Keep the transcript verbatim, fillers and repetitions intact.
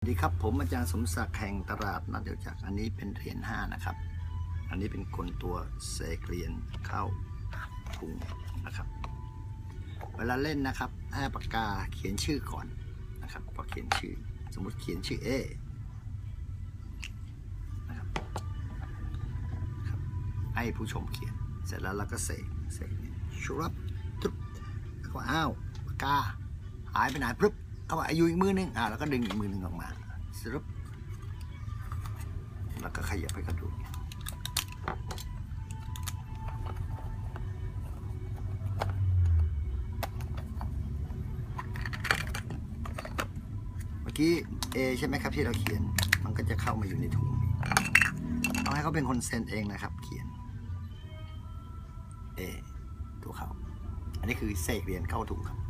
สวัสดีครับผมอาจารย์สมศักดิ์แห่งตลาดนัดเดียวจักอันนี้เป็นเหรียญห้านะครับอันนี้เป็นคนตัวเสกเหรียญเข้าถุงนะครับเวลาเล่นนะครับให้ปากกาเขียนชื่อก่อนนะครับพอเขียนชื่อสมมติเขียนชื่อ A นะครับให้ผู้ชมเขียนเสร็จแล้วเราก็เสกเสกชุบทุบแล้วก็อ้าวปากกาหายไปไหนปุ๊บเอามาอยู่อีกมือนึงอ่าแล้วก็ดึงอีกมือนึงออกมาสรุปแล้วก็ขยับไปกระดูกเมื่อกี้ A ใช่ไหมครับที่เราเขียนมันก็จะเข้ามาอยู่ในถุงต้องให้เขาเป็นคนเซ็นเองนะครับเขียน A ตัวเขาอันนี้คือเสกเหรียญเข้าถุงครับ